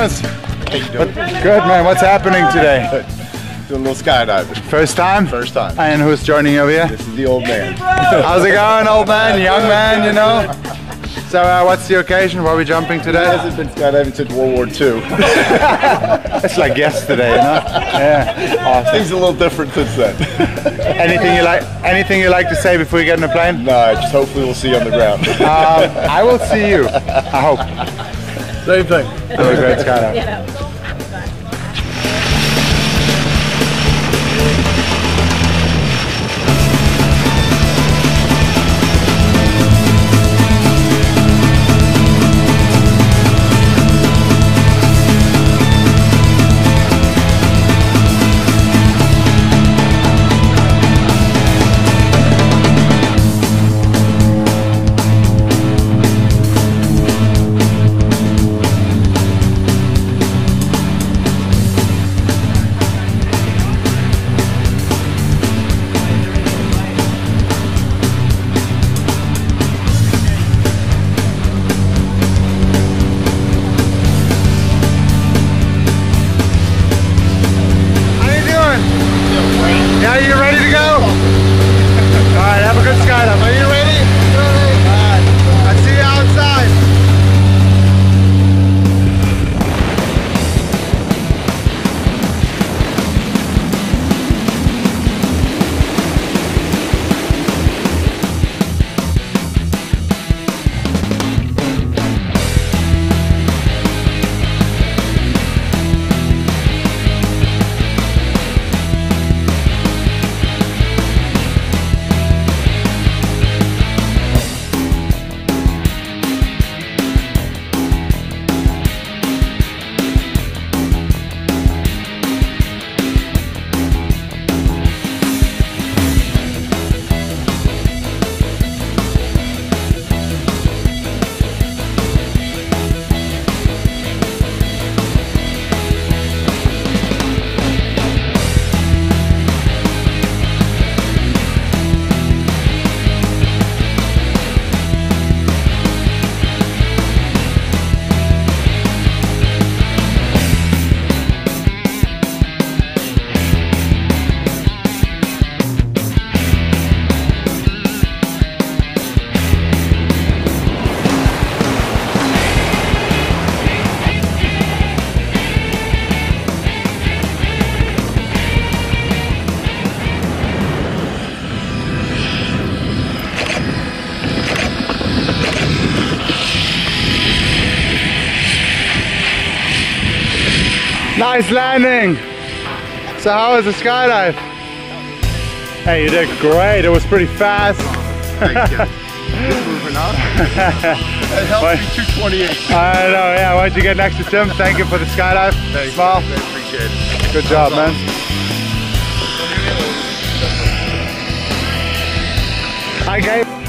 Thomas. How you doing? Good, man. What's happening today? Doing a little skydiving. First time? First time. And who's joining over here? This is the old man. How's it going, old man, young man, you know? So what's the occasion? Where are we jumping He today? hasn't been skydiving since World War II. It's like yesterday, you know? Yeah. Awesome. Things a little different since then. Anything you like to say before you get in the plane? No, just hopefully we'll see you on the ground. I will see you. I hope. Same thing. Have a great skydive. Are you ready to go? Alright, have a good skydive. Are you ready? Alright, I'll see you outside. Nice landing. So how was the skydive? Hey, you did great. It was pretty fast. Thank you. Good moving up. It helped me 228. I know, yeah. Why'd you get next to Tim? Thank you for the skydive. Thanks. Small. I appreciate it. Good job, man. I gave